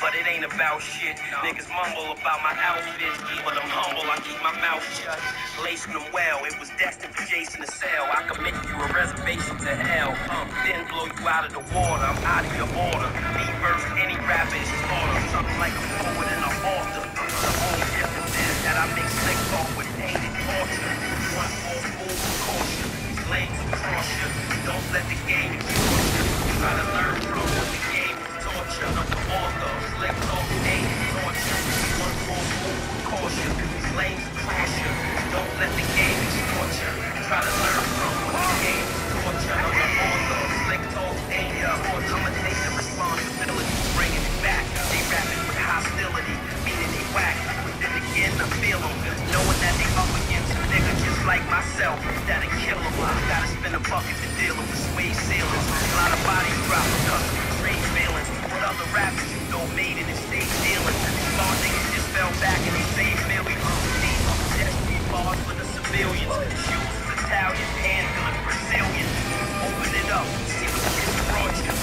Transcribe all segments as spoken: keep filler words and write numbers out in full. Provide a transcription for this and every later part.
but it ain't about shit. Niggas mumble about my outfits, but I'm humble, I keep my mouth shut. Lacing them well, it was destined for Jason to sell. I could make you a reservation to hell, um, then blow you out of the water. I'm out of your order. Me versus any rapper is slaughter. Something like a poet and an author. The only difference is that I make slick talk with pain and torture. One more fool with caution. These lanes will cross you. Don't let the game exhaust you. Try to learn from what the game is torture. I'm the author. Slick talk, pain and torture. One more fool with caution. These lanes will cross you. Don't let the game extort you. Try to learn from what the game is torture. I'm the author. Slick talk, pain and torture. I'ma take the responsibility for bringing it back. They rapping with hostility, meaning they whack. But then again, I feel them, knowing that they up against a nigga just like myself. That'll kill them. Gotta spend a bucket to deal with suede ceilings. A lot of bodies drop because of trade feelings. What other rappers you know made it and stayed dealing? Small niggas just fell back and they saved millions. These are pedestrian bars for the civilians. Shoes is Italian, handgun Brazilian. Open it up, see what this brought you.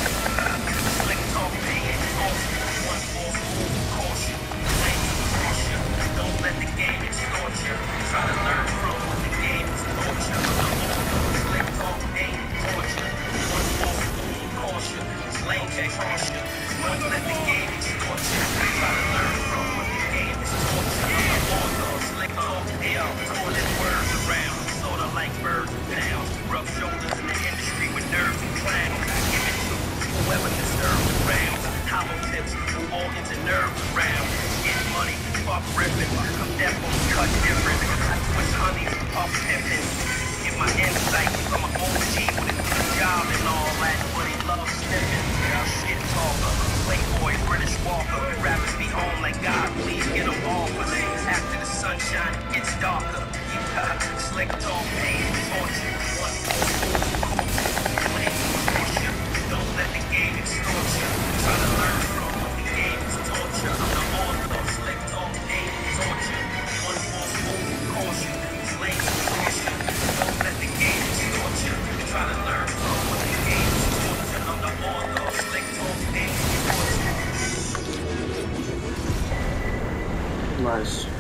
Slick talk, pain, caution. One more fool, caution. Flames across you. Don't let the game extort you. Try to learn from what the game is torture. Slick talk, pain, torture. One more fool, caution. Flames across you. Don't let the game extort you. Try to learn from what the game is torture. Author, slick talk, pain, throwing words around. Sorta like birds and pounds. Rough shoulders in the industry with nerves and clowns. I give it to whoever deserves the rounds. Hollow tips, move organs and nerves around. Get money, fuck ripping. I'm definitely cut different. I twist honeys, puff pippin'. Get my insight from an O G with a good job and all that. But he loves sniffing. Shit talker, playboy, British Walker. Rappers be home like God, please get them off us. After the sunshine, it gets darker. You got slick talk, pain, torture. One more fool, flames across you. Don't let the game extort you. Try to learn from what the game is torture. I'm the author, slick talk, pain, torture. One more fool, caution. Flames across you. Don't let the game extort you. Try to learn from what the game is torture. I'm the author, slick talk, pain, torture. Nice.